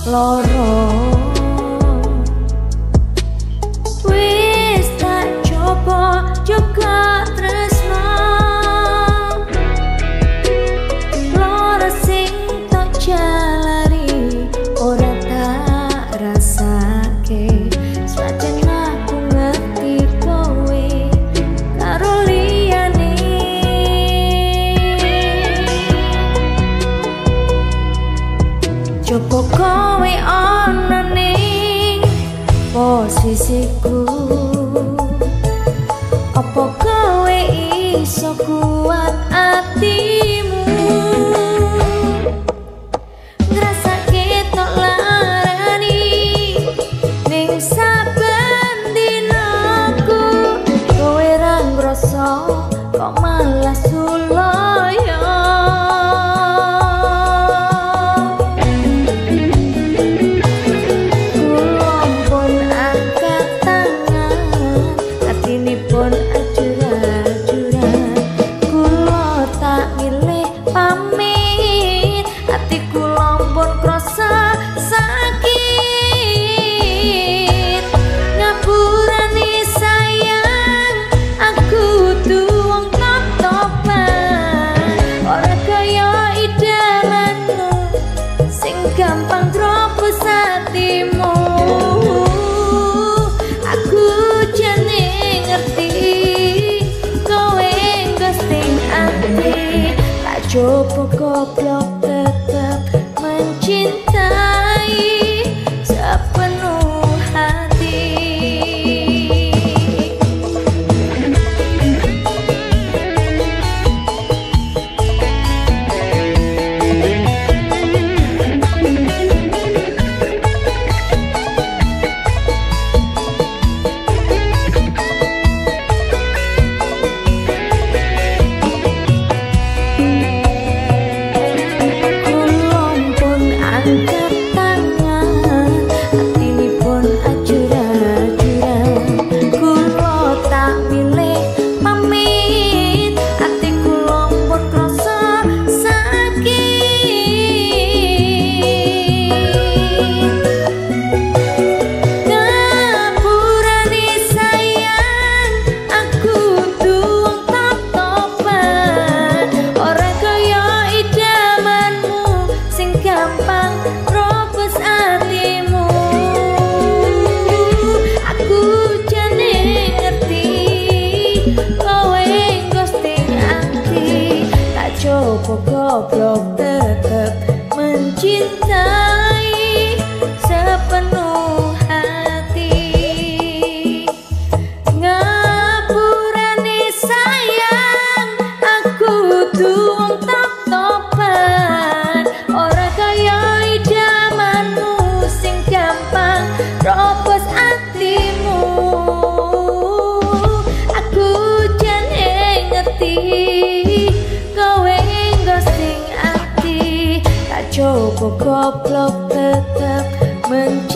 loro. Wis tak coba juga tresno, loro sing tak jalari ora tak rasake. Sajen aku ngerti kowe karo liyane, coba kowe ana ning posisiku, apa kowe iso kuat atimu ngrasake tok larani ning saben dinaku. Kowe ra ngrasa kok malah sulaya. Pun ajur-ajuran kula tak milih pamit, ati kula pun krasa sakit. Ngapurani sayang, aku tuwung top-topan, ora kaya idamanmu sing gampang tropos hatimu. Aku jane coba goblok tetap mencintai sepenuh hati. Goblok tetap mencintai sepenuh hati. Ngapurane sayang, aku tuwung top-topan, ora kaya idamanmu sing gampang ropos atimu. Aku jane ngerti kowe sing ati, tak coba goblok tetap